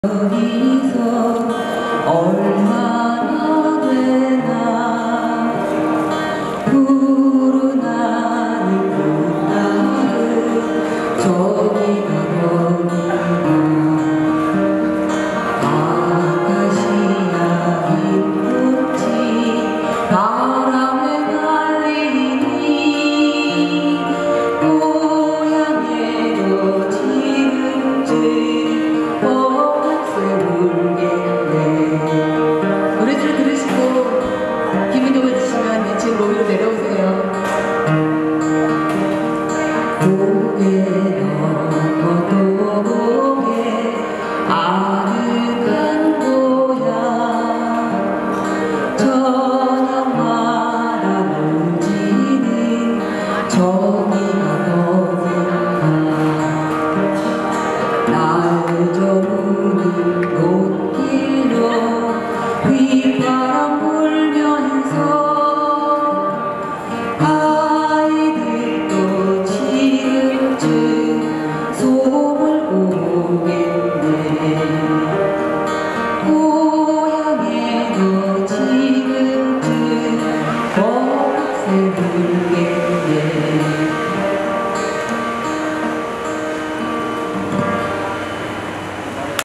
어디서 얼마나 되나 푸른 하늘 나를 저기 가보니까 아카시아 잎꽃이 바람에 날리니 고향에도 지금쯤 노래들을 들으시고 기분 좋아지시면 왼쪽 로비로 내려오세요. 고개 넘어 또 고개 아늑한 고향 저녁마다 눈지는 정이가 거듭나 날 저무는 꽃길로 휘바람 불면서 아이들도 지금쯤 소을 오겠네. 고향에도 지금쯤 벚꽃새